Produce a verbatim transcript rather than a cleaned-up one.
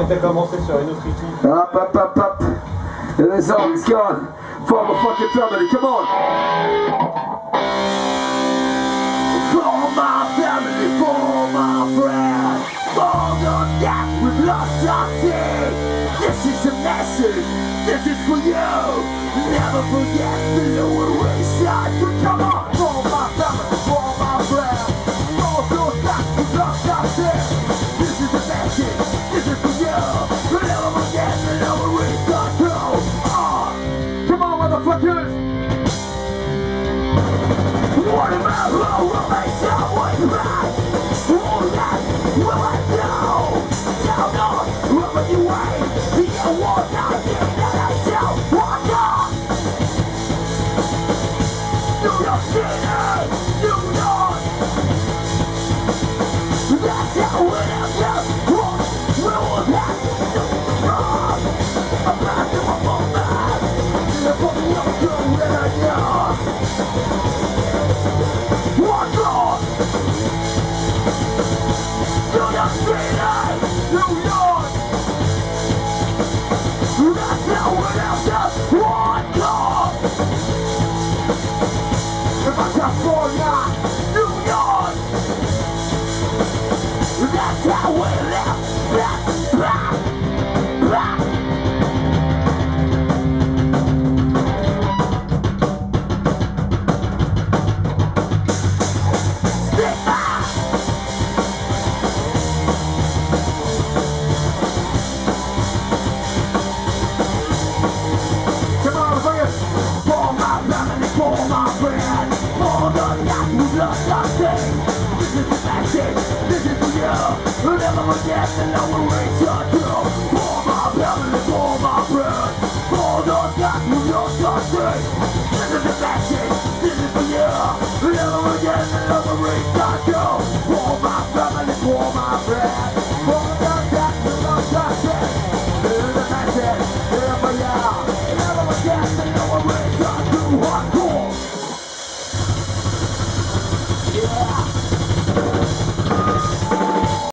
inte commencer sur une autre équipe. Up, up, up, up. And this song's gone for my fucking family. Come on. For my family, for my friends, for the death we've lost our sea. This is a message. This is for you. Never forget the lower wayside. Come on. For my family, for my friends, for the death we've lost our sea. This is a message. This is for you. Never forget the lower wayside. Go on. Come on, motherfuckers. What about who will make someone right? Oh, that will I know? Down on, wherever you wait. You want nothing that I don't want on. New York City, New York. That's how it is. What will happen? Wrong. I'm back to my moment. I'm fucking up to where I know. One more! New York City! New York! That's how it else is! One more! California! New York! That's how it is! Blah, blah, blah. For my friends, for the life we've lost our day. This is the message, this is for you. We'll never forget the lower ways are true. For my family, for my friends, for the life we've lost our day. This is the message, this is for you. We'll never forget the lower ways are true. For my family, for my friends, for the life we've lost our day. This is the message, this is for you. We'll never forget the lower ways are true. Hardcore.